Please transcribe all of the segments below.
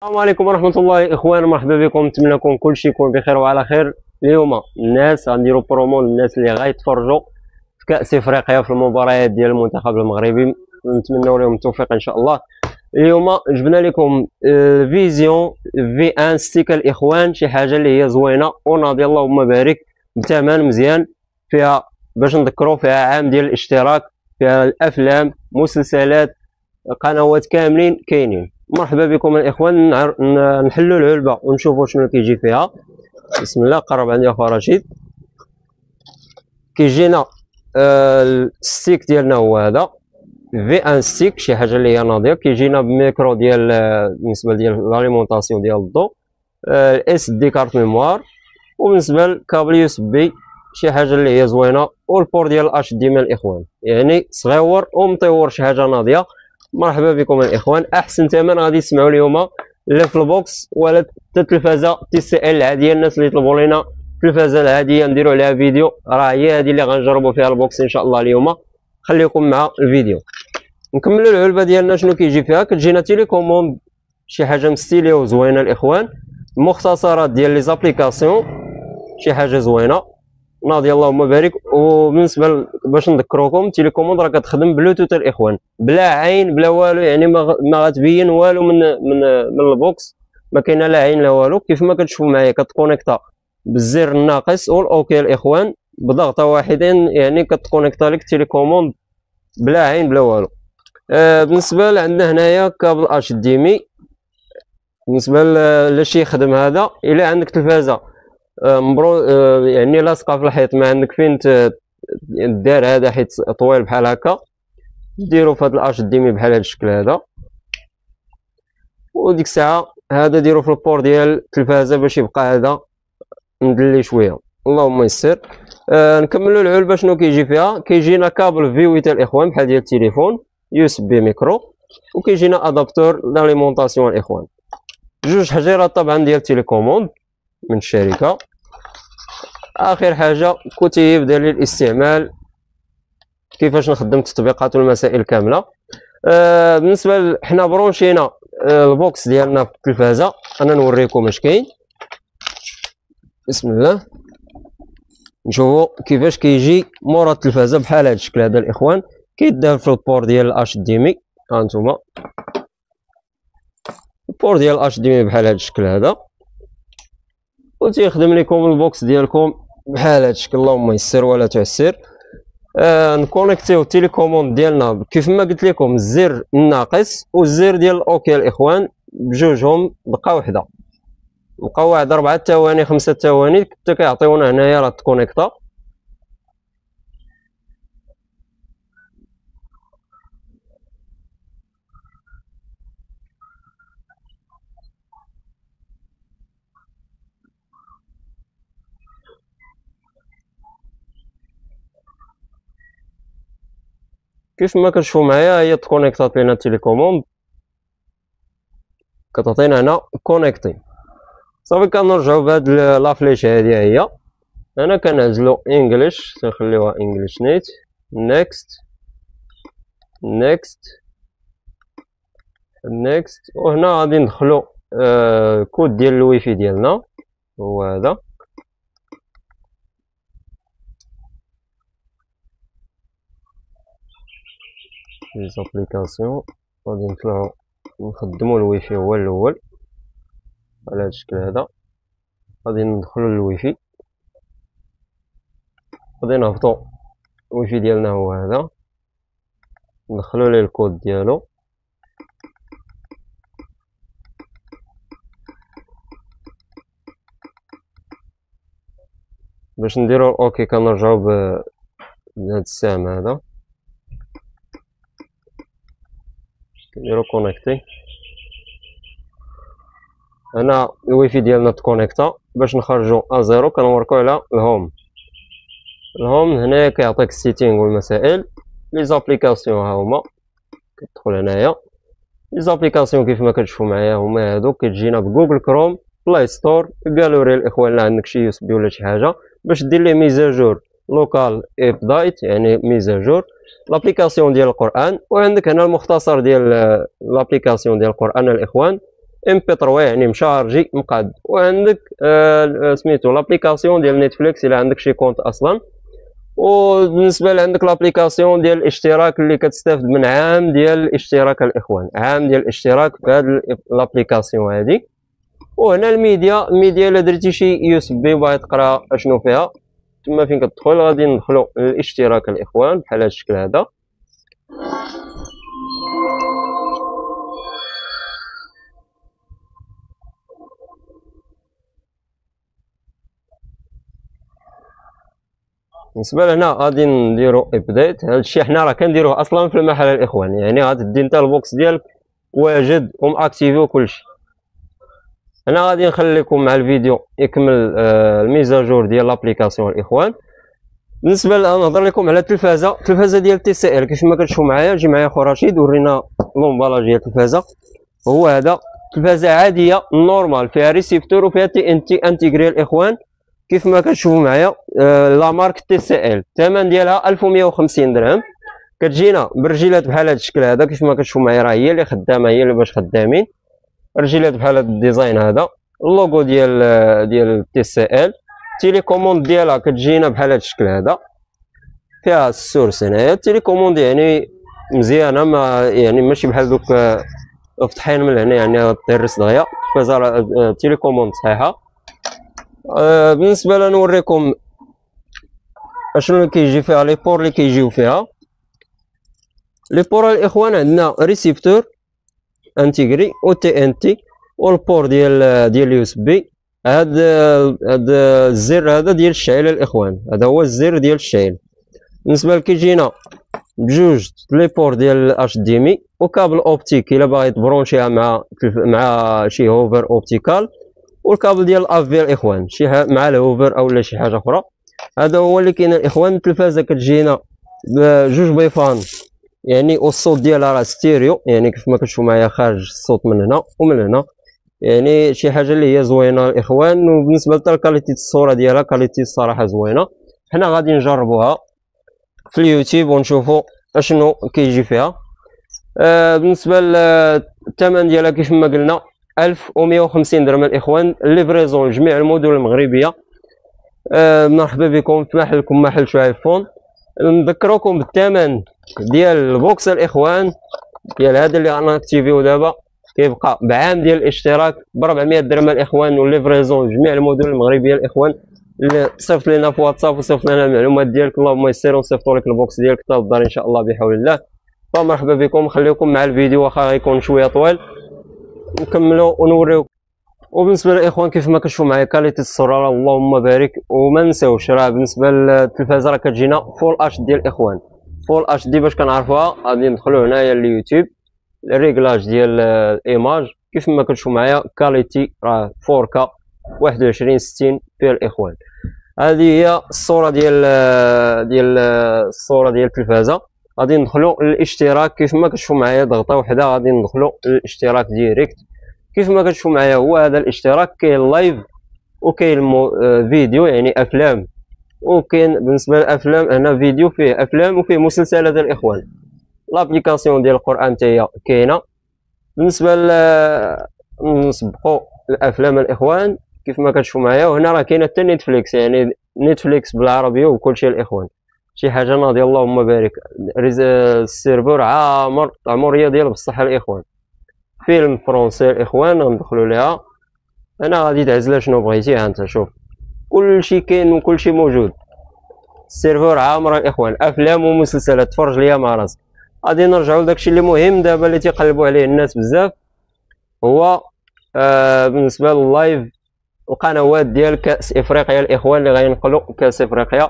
السلام عليكم ورحمة الله إخوان، مرحبا بكم. نتمنى لكم كلشي يكون بخير وعلى خير. اليوم الناس غنديروا برومو للناس اللي غيتفرجوا في كأس إفريقيا في المباريات ديال المنتخب المغربي، نتمنوا لهم التوفيق إن شاء الله. اليوم جبنا لكم فيزيون في ان ستيك الإخوان، شي حاجة اللي هي زوينة وناضية اللهم بارك، بثمن مزيان، فيها باش نذكروا فيها عام ديال الاشتراك، فيها الأفلام، مسلسلات، قنوات كاملين كاينين. مرحبا بكم الاخوان. نحلوا العلبه ونشوفوا شنو كيجي فيها. بسم الله. قرب عندي اخو رشيد. كيجينا الستيك ديالنا هو هذا في ان ستيك، شي حاجه اللي هي ناضيه. كيجينا بميكرو ديال بالنسبه ديال لاليمونطاسيون ديال الضو، الاس دي كارت ميموار، وبالنسبه للكابل يو اس بي شي حاجه اللي هي زوينه، والبور ديال الاش دي من الاخوان، يعني صغيور ومطور، شي حاجه ناضيه. مرحبا بكم الاخوان. احسن ثمن غادي تسمعوا اليوم لا في البوكس ولا حتى التلفازه تي سي ال العاديه. الناس اللي يطلبوا لنا التلفازه العاديه نديروا عليها فيديو، راه هي هذه اللي غنجربوا فيها البوكس ان شاء الله اليوم. خليكم مع الفيديو نكملوا العلبه ديالنا. شنو كيجي فيها؟ كتجينا تيليكوموند، شي حاجه مستيليه وزوينه الاخوان، مختصرات ديال لي زابليكاسيون، شي حاجه زوينه ناضي اللهم بارك. وبالنسبه باش نذكروكم، تيليكوموند راه كتخدم بلوتوث الاخوان، بلا عين بلا والو، يعني ما غتبين والو من البوكس، ما كاينه لا عين لا والو. كيف ما كتشوفوا معايا كتكونيكتا بالزر الناقص والاوكي الاخوان، بضغطه واحدين يعني كتكونيكتا لك تيليكوموند بلا عين بلا والو. بالنسبه عندنا هنايا كابل اش دي مي، بالنسبه لشي يخدم هذا. الا عندك تلفازه يعني لاصقه في الحيط، ما عندك فين دار هذا حيت طويل بحال هكا، ديروا في هذا الاش دي مي بحال هذا الشكل هذا، وديك الساعه هذا ديروا في البور ديال التلفازه باش يبقى هذا مدلي شويه. اللهم يسر. نكملوا العلبه. شنو كيجي فيها؟ كيجينا كابل في 8 الاخوان بحال ديال التليفون، يو اس بي ميكرو، وكيجينا ادابتور لاليمونطاسيون الاخوان، جوج حجيرات طبعا ديال تيليكوموند من الشركه. اخر حاجه كتيب دليل الاستعمال، كيفاش نخدم التطبيقات والمسائل كامله. بالنسبه حنا برونشينا البوكس ديالنا في التلفازه، انا نوريكم اش كاين. بسم الله. نشوفوا كيفاش كيجي مورا التلفازه بحال هذا الشكل هذا الاخوان، كيدار في البور ديال الاش دي مي. ها انتم البور ديال الاش دي مي بحال هذا الشكل هذا، وتيخدم لكم البوكس ديالكم بحال هذا الشكل. اللهم يسر ولا تعسر. نكونيكتيو التليكوموند ديالنا كيف ما قلت لكم، الزر الناقص والزر ديال الاوكي الاخوان بجوجهم دقه واحده، بقاو واحد 4 ثواني 5 ثواني حتى كيعطيونا هنايا راه تكونيكتا. كيف ما كتشوفوا معايا هي تكونيكتات لينا التليكوموند، كتعطينا هنا كونيكتي. صافي كنرجعوا بهاد لافليش هادي. هي انا كنعزلو انجليش، تنخليوها انجليش نيت، نيكست نيكست نيكست، وهنا غادي ندخلو كود ديال الويفي ديالنا هو هذا. لي زابليكاسيون غادي نطلعو نخدمو الويفي هو الاول على هذا الشكل هذا. غادي ندخلو للويفي، غادي نهبطو الويفي ديالنا هو هذا، ندخلو ليه الكود ديالو. باش نديرو اوكي كنرجعو بهاد السهم هذا، كنديرو كونيكتي. هنا الويفي ديالنا تكونيكتا. باش نخرجو ازيرو كنوركو على الهوم. الهوم هنايا كيعطيك السيتينغ والمسائل. لي زابليكاسيون ها هما، كتدخل هنايا لي زابليكاسيون كيف ما كتشوفوا معايا هما هادو. كتجينا بجوجل كروم، بلاي ستور، غالوري الاخوان. لا عندك شي يو اس بي ولا شي حاجه باش دير ليه ميزاجور لوكال ابدايت، يعني ميزاجور لابليكاسيون ديال القران. وعندك هنا المختصر ديال لابليكاسيون ديال القران الاخوان، ام بي 3 يعني مشارجي مقاد. وعندك سميتو لابليكاسيون ديال نتفليكس الا عندك شي كونت اصلا. وبالنسبه لعندك لابليكاسيون ديال الاشتراك اللي كتستافد من عام ديال الاشتراك الاخوان، عام ديال الاشتراك في هذه لابليكاسيون هذه. وهنا الميديا الا درتي شي يو اس بي باغي تقرا اشنو فيها، تما فين كتدخل غادي ندخلو للاشتراك الاخوان بحال هذا الشكل هذا. بالنسبه لهنا غادي نديرو ابديت. هادشي حنا راه كنديروه اصلا في المحل الاخوان، يعني غتدي نتا البوكس ديالك واجد وماكتيفي وكلشي. هنا غادي نخليكم مع الفيديو يكمل الميزاجور ديال لابليكاسيون الاخوان. بالنسبه نهضر لكم على التلفازه ديال تي سي ال. كيف ما كتشوفوا معايا، جي معايا خو رشيد ورينا لومبالاج ديال التلفازه. هو هذا تلفازه عاديه نورمال فيها ريسيفتور وفيها تي ان تي انتيغري الاخوان. كيف ما كتشوفوا معايا لا مارك تي سي ال، الثمن ديالها 1150 درهم. كتجينا برجيلات بحال هذا الشكل هذا. كيف ما كتشوفوا معايا راه هي اللي خدامه، هي اللي باش خدامين. رجيلات بحال هذا الديزاين هذا، اللوغو ديال تي سي ال. التيليكوموند ديالها كتجينا بحال هذا الشكل هذا، فيها السورس هنايا. التيليكوموند يعني مزيانه، ما يعني ماشي بحال دوك فتحين من هنا يعني طيرس دغيا. التيليكوموند صحيحه. بالنسبه لنا نوريكم اشنو اللي كيجي فيها، لي بور اللي كيجيو فيها. لي بور الاخوان عندنا ريسيفتور انتيغري و تي ان تي والبور ديال اليو اس بي. هاد الزر هذا ديال الشعيله الاخوان، هذا هو الزر ديال الشعيل. بالنسبه كيجينا بجوج لي بور ديال الاش دي ام اي وكابل اوبتيك الا باغي تبرونشيها مع شي هوفر اوبتيكال، والكابل ديال الاف في الاخوان شي مع الهوفر او شي حاجه اخرى. هذا هو اللي كاين الاخوان. التلفازه كتجينا بجوج بيفان يعني، والصوت ديالها راه ستيريو يعني كيف ما كتشوفوا معايا خارج الصوت من هنا ومن هنا، يعني شي حاجه اللي هي زوينه الاخوان. وبالنسبه حتى لكاليتي الصوره ديالها كاليتي الصراحه زوينه. حنا غادي نجربوها في اليوتيوب ونشوفوا اشنو كيجي فيها. بالنسبه للثمن ديالها كيف ما قلنا 1150 درهم الاخوان. ليفريزون لجميع المدن المغربيه. مرحبا بكم في محلكم محل شعيب فون. نذكركم بالثمن ديال البوكس الاخوان ديال هذا اللي انا اكتيفيو دابا، كيبقى بعام ديال الاشتراك ب 400 درهم الاخوان. والليفريزون جميع المدن المغربيه الاخوان. اللي صيفط لنا في واتساب وصيفط لنا المعلومات ديالك اللهم يسر ونصيفطوا لك البوكس ديالك حتى للدار ان شاء الله بحول الله. فمرحبا بكم. خليكم مع الفيديو واخا غيكون شويه طويل، نكملوا ونوريو. وبالنسبه للاخوان كيف ما كتشوفوا معايا كاليتي الصوره اللهم بارك. وما نساوش راه بالنسبه للتلفازه راه كتجينا فول اتش دي الاخوان. فول اتش دي باش كنعرفوها غادي ندخلوا هنايا اليوتيوب، الريغلاج ديال الايماج. كيف ما كتشوفوا معايا كاليتي راه 4K 2160 في الاخوان. هذه هي الصوره ديال الصوره ديال التلفازه. غادي ندخلوا للاشتراك. كيف ما كتشوفوا معايا ضغطه وحده غادي ندخلوا للاشتراك ديريكت. كيف ما كتشوفوا معايا هو هذا الاشتراك. كاين لايف وكاين فيديو يعني افلام، وكاين بالنسبه للافلام هنا فيديو فيه افلام وفيه مسلسلات الاخوان. لابليكاسيون ديال القران حتى هي كاينه. بالنسبه نسبقوا الافلام الاخوان كيف ما كتشوفوا معايا. وهنا راه كاينه حتى نتفليكس، يعني نتفليكس بالعربيه وكلشي الاخوان. شي حاجه ناضيه اللهم بارك. السيرفور عامر ديال بصح الاخوان. فيلم فرونسي الاخوان ندخلوا ليها. انا غادي تعزل شنو بغيتي. ها انت شوف كلشي كاين وكلشي موجود. السيرفور عامر الاخوان، افلام ومسلسلات. تفرج ليا مع راسك. غادي نرجعوا لداكشي اللي مهم دابا اللي تيقلبوا عليه الناس بزاف، هو بالنسبه لللايف القنوات ديال كاس افريقيا الاخوان اللي غينقلوا كاس افريقيا.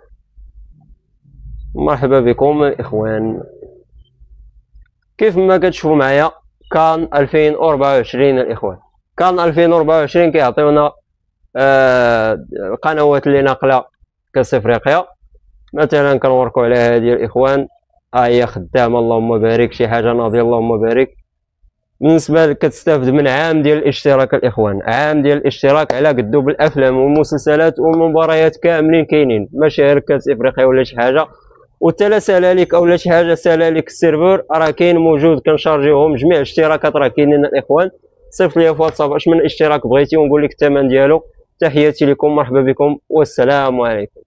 مرحبا بكم الاخوان. كيف ما كتشوفوا معايا كان 2024 الاخوان. كان 2024 كيعطيونا القنوات اللي ناقله كاس افريقيا. مثلا كنوركوا على هذه الاخوان، ها هي خدامه اللهم بارك. شي حاجه ناضيه اللهم بارك. بالنسبه كتستافد من عام ديال الاشتراك الاخوان. عام ديال الاشتراك على قدو بالافلام والمسلسلات والمباريات كاملين كاينين، ماشي غير كاس افريقيا ولا شي حاجه. وحتى لا سالاليك اولا شي حاجه سالاليك السيرفر راه كاين موجود. كنشارجيوهم جميع الاشتراكات راه كاينين الاخوان. صيفط لي في واتساب اش من اشتراك بغيتي ونقول لك الثمن ديالو. تحياتي لكم، مرحبا بكم، والسلام عليكم.